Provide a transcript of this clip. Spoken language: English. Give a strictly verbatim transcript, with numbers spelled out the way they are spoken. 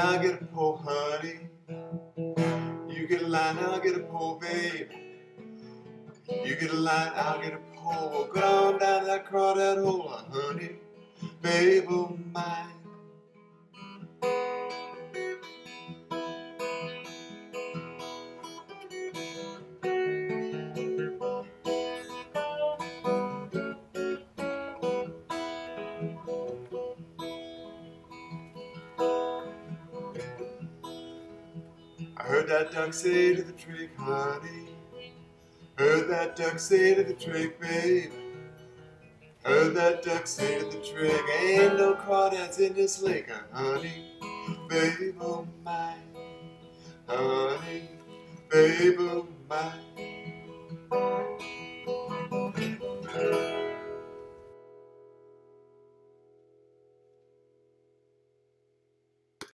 I'll get a pole, honey. You get a line, I'll get a pole, babe. You get a line, I'll get a pole. We'll go on down that crawdad hole, honey, babe of mine. I heard that duck say to the trick, honey. Heard that duck say to the trick, babe. Heard that duck say to the trick, ain't no crawdads in this lake, honey, babe of mine, honey, babe of mine.